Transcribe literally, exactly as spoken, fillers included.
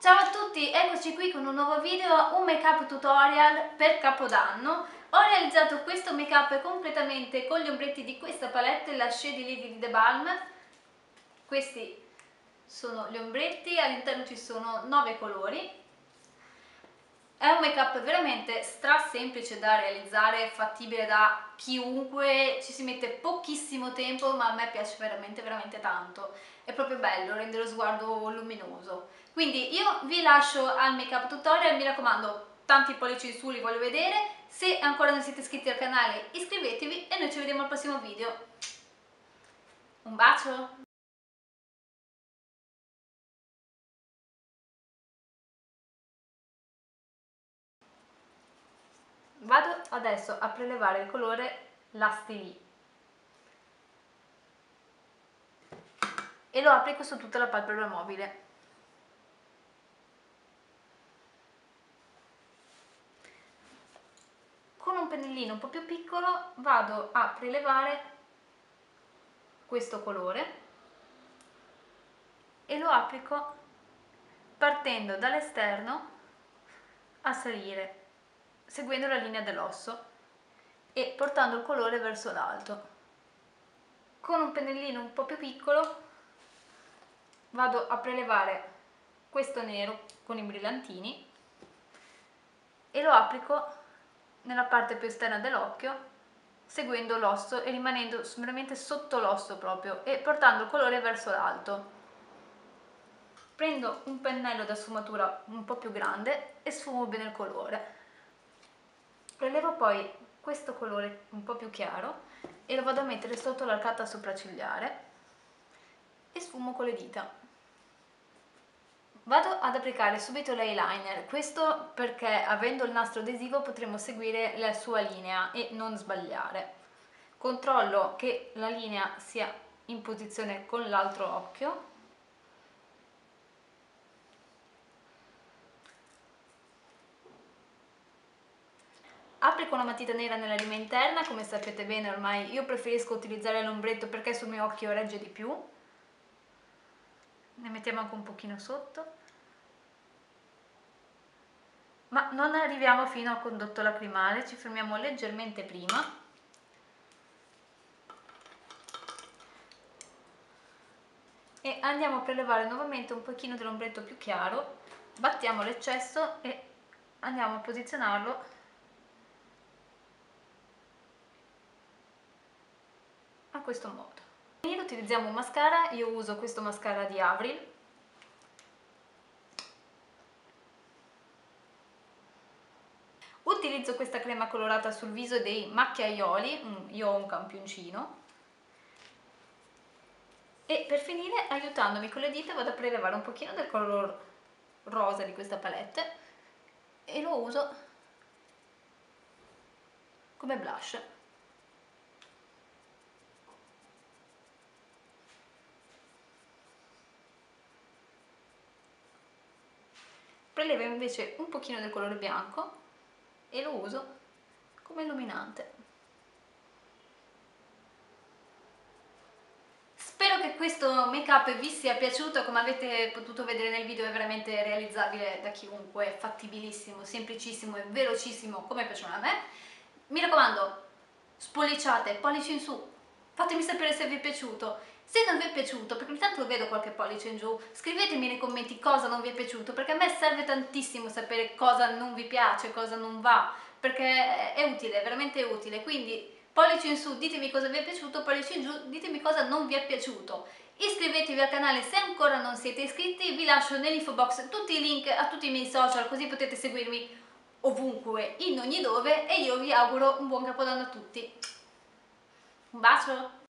Ciao a tutti, eccoci qui con un nuovo video, un make up tutorial per Capodanno. Ho realizzato questo make up completamente con gli ombretti di questa palette, la Shady Lady di The Balm. Questi sono gli ombretti, all'interno ci sono nove colori. È un make up veramente stra semplice da realizzare, fattibile da chiunque, ci si mette pochissimo tempo ma a me piace veramente veramente tanto, è proprio bello, rende lo sguardo luminoso. Quindi io vi lascio al make up tutorial, mi raccomando tanti pollici in su, li voglio vedere, se ancora non siete iscritti al canale iscrivetevi e noi ci vediamo al prossimo video. Un bacio! Vado adesso a prelevare il colore Lusty Lee e lo applico su tutta la palpebra mobile. Con un pennellino un po' più piccolo vado a prelevare questo colore e lo applico partendo dall'esterno a salire, seguendo la linea dell'osso e portando il colore verso l'alto. Con un pennellino un po' più piccolo vado a prelevare questo nero con i brillantini e lo applico nella parte più esterna dell'occhio, seguendo l'osso e rimanendo veramente sotto l'osso proprio e portando il colore verso l'alto. Prendo un pennello da sfumatura un po' più grande e sfumo bene il colore. Prelevo poi questo colore un po' più chiaro e lo vado a mettere sotto l'arcata sopraccigliare e sfumo con le dita. Vado ad applicare subito l'eyeliner, questo perché avendo il nastro adesivo potremo seguire la sua linea e non sbagliare. Controllo che la linea sia in posizione con l'altro occhio. Applico una matita nera nella rima interna, come sapete bene ormai io preferisco utilizzare l'ombretto perché sul mio occhio regge di più. Ne mettiamo anche un pochino sotto. Ma non arriviamo fino al condotto lacrimale, ci fermiamo leggermente prima. E andiamo a prelevare nuovamente un pochino dell'ombretto più chiaro, battiamo l'eccesso e andiamo a posizionarlo a questo modo. Per utilizziamo un mascara, io uso questo mascara di Avril. Utilizzo questa crema colorata sul viso dei macchiaioli, io ho un campioncino. E per finire, aiutandomi con le dita, vado a prelevare un pochino del color rosa di questa palette e lo uso come blush. Prelevo invece un pochino del colore bianco e lo uso come illuminante. Spero che questo make up vi sia piaciuto, come avete potuto vedere nel video è veramente realizzabile da chiunque, è fattibilissimo, semplicissimo e velocissimo come piacciono a me. Mi raccomando, spolliciate, pollici in su, fatemi sapere se vi è piaciuto. Se non vi è piaciuto, perché ogni tanto vedo qualche pollice in giù, scrivetemi nei commenti cosa non vi è piaciuto, perché a me serve tantissimo sapere cosa non vi piace, cosa non va, perché è utile, è veramente utile, quindi pollice in su, ditemi cosa vi è piaciuto, pollice in giù, ditemi cosa non vi è piaciuto. Iscrivetevi al canale se ancora non siete iscritti, vi lascio nell'info box tutti i link a tutti i miei social, così potete seguirmi ovunque, in ogni dove, e io vi auguro un buon Capodanno a tutti. Un bacio!